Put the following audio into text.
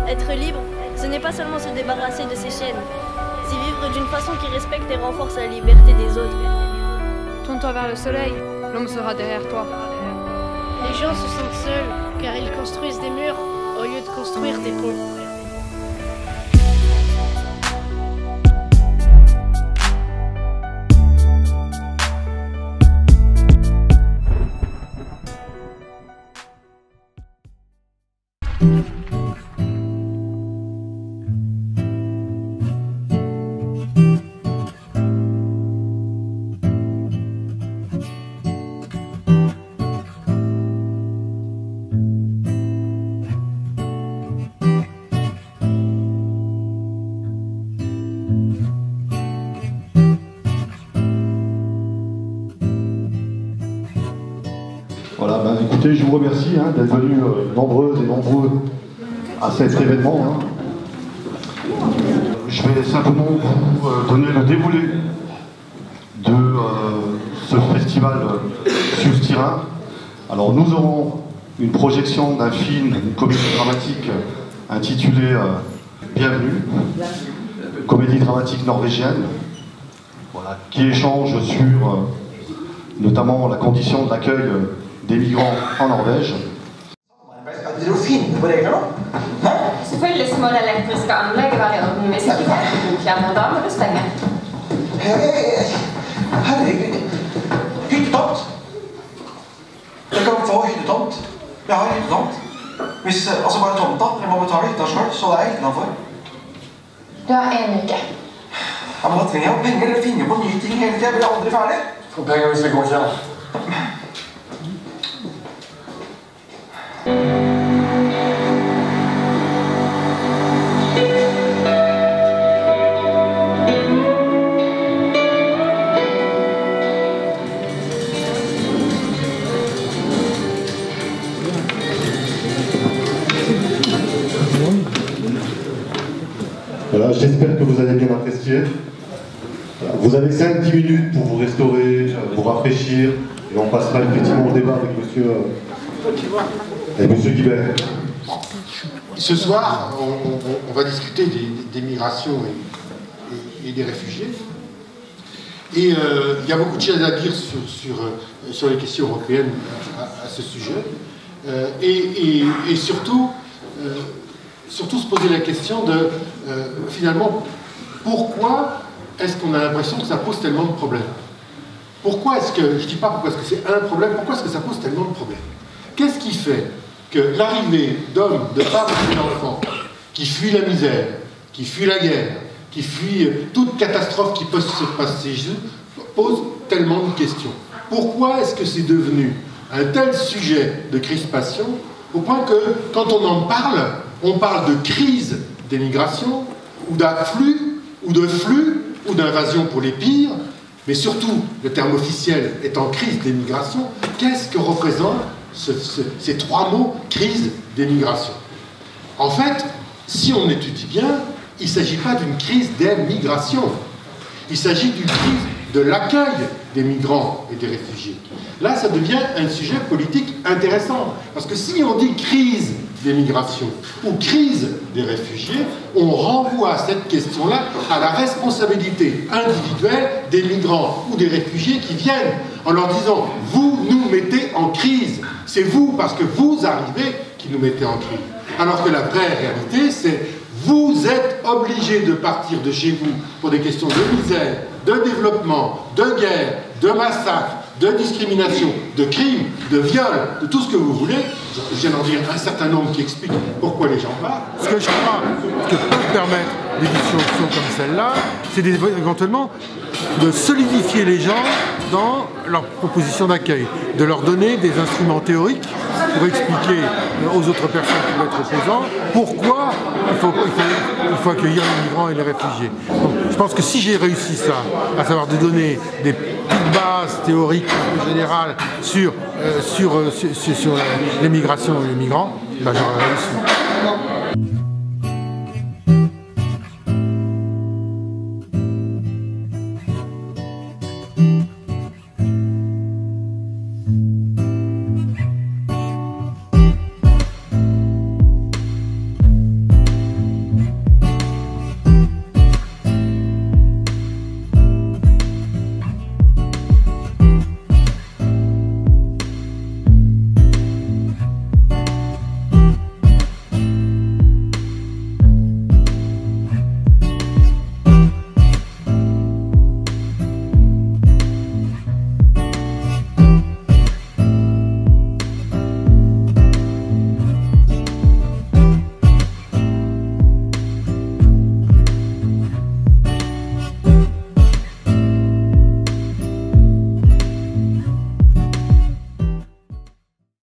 Être libre, ce n'est pas seulement se débarrasser de ses chaînes, c'est vivre d'une façon qui respecte et renforce la liberté des autres. Tourne-toi vers le soleil, l'ombre sera derrière toi. Les gens se sentent seuls car ils construisent des murs au lieu de construire des ponts. Voilà, écoutez, je vous remercie d'être venus nombreuses et nombreux à cet événement. Je vais simplement vous donner le déroulé de ce festival Suze-Tyrin. Alors nous aurons une projection d'un film, une comédie dramatique intitulée Bienvenue, comédie dramatique norvégienne, voilà, qui échange sur notamment la condition de l'accueil des migrants en Norvège. Det er jo finne på regler nå. Hæ? Selvfølgelig må det elektriske anlegget være i orden. Hvis ikke det er godkjent, da må du stenge. Herregud. Hyttetomt. Jeg kan få hyttetomt. Jeg har hyttetomt. Hvis, altså bare tomta, jeg må betale hytta selv, så det er innenfor. Du har en uke. Ja, men da trenger jeg jo penger, eller finne på nye ting hele tiden. Jeg blir aldri ferdig. Få penger hvis vi går kjent. Voilà, j'espère que vous allez bien apprécier. Vous avez 5-10 minutes pour vous restaurer, vous rafraîchir, et on passera effectivement au débat avec monsieur Guibert. Ce soir, on va discuter des migrations et des réfugiés. Et il y a beaucoup de choses à dire sur les questions européennes à ce sujet. Et surtout se poser la question de, finalement, pourquoi est-ce qu'on a l'impression que ça pose tellement de problèmes? Pourquoi est-ce que, je ne dis pas pourquoi est-ce que c'est un problème, pourquoi est-ce que ça pose tellement de problèmes? Qu'est-ce qui fait que l'arrivée d'hommes, de femmes et d'enfants qui fuient la misère, qui fuient la guerre, qui fuient toute catastrophe qui peut se passer chez eux, pose tellement de questions? Pourquoi est-ce que c'est devenu un tel sujet de crispation au point que, quand on parle de crise des migrations, ou d'afflux, ou de flux, ou d'invasion pour les pires, mais surtout, le terme officiel étant crise des migrations, qu'est-ce que représentent ces trois mots, crise des migrations? En fait, si on étudie bien, il ne s'agit pas d'une crise des migrations, il s'agit d'une crise de l'accueil des migrants et des réfugiés. Là, ça devient un sujet politique intéressant, parce que si on dit crise des migrations ou crise des réfugiés, on renvoie cette question-là à la responsabilité individuelle des migrants ou des réfugiés qui viennent, en leur disant « vous nous mettez en crise, c'est vous, parce que vous arrivez, qui nous mettez en crise ». Alors que la vraie réalité, c'est « vous êtes obligés de partir de chez vous pour des questions de misère, de développement, de guerre, de massacre, de discrimination, de crimes, de viols, de tout ce que vous voulez. » Je viens d'en dire un certain nombre qui expliquent pourquoi les gens partent. Ce que je crois que peuvent permettre des discussions comme celle-là, c'est éventuellement de solidifier les gens dans leur proposition d'accueil, de leur donner des instruments théoriques pour expliquer aux autres personnes qui vont être présentes pourquoi il faut accueillir les migrants et les réfugiés. Donc, je pense que si j'ai réussi ça, à savoir de donner des petites bases théoriques un peu générales sur les migrations et les migrants, ben j'aurais réussi.